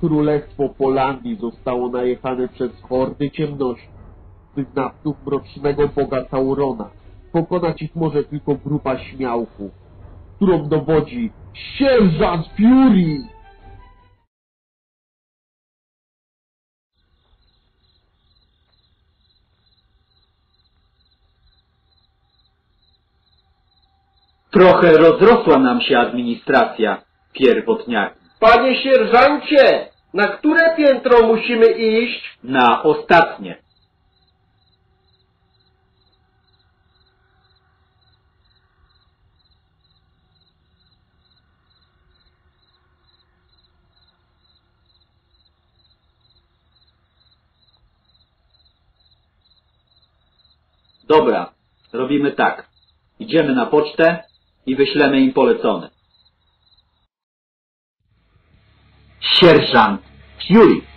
Królestwo Polandii zostało najechane przez hordy ciemności, wyznawców mrocznego boga Saurona. Pokonać ich może tylko grupa śmiałków, którą dowodzi sierżant Fury! Trochę rozrosła nam się administracja pierwotniaki. Panie sierżancie, na które piętro musimy iść? Na ostatnie. Dobra, robimy tak. Idziemy na pocztę i wyślemy im polecone. Sierżant Fury.